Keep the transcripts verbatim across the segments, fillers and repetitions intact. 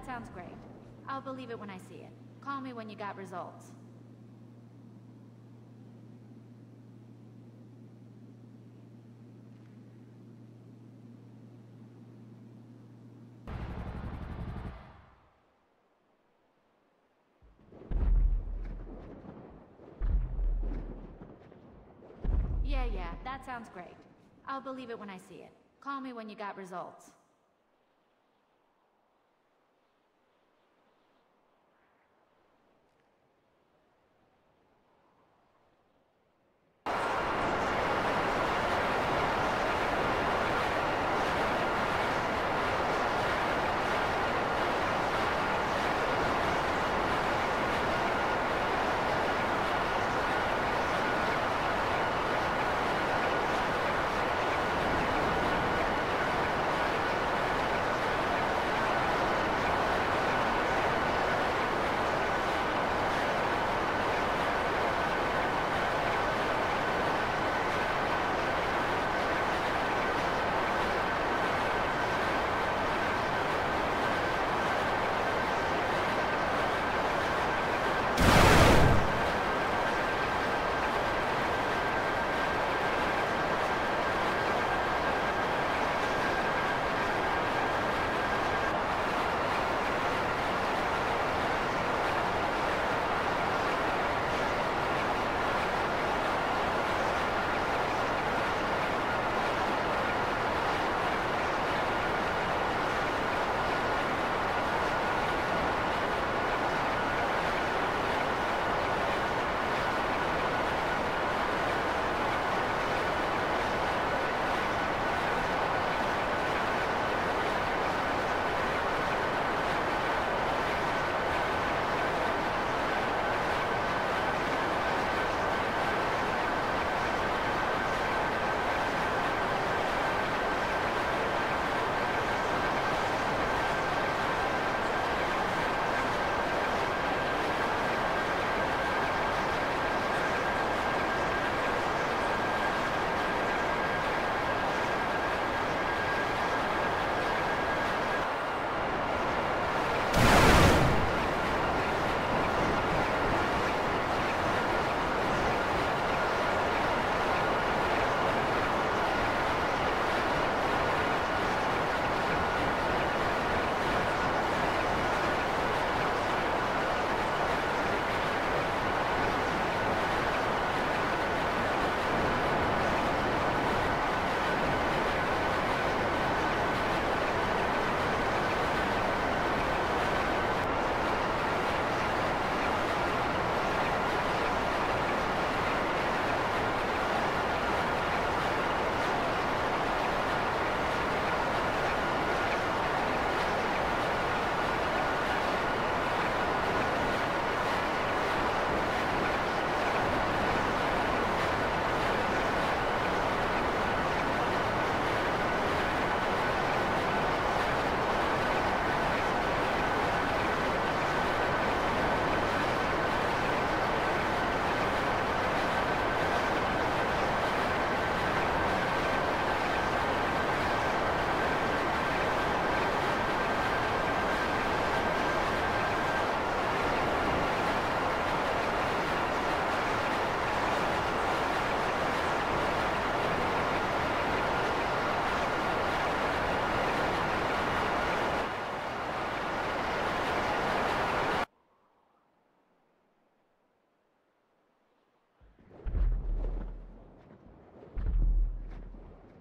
sounds great. I'll believe it when I see it. Call me when you got results. Yeah, yeah, that sounds great. I'll believe it when I see it. Call me when you got results.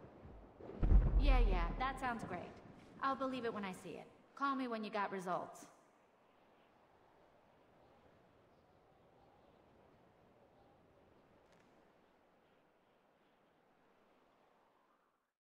Yeah, yeah, that sounds great. I'll believe it when I see it. Call me when you got results.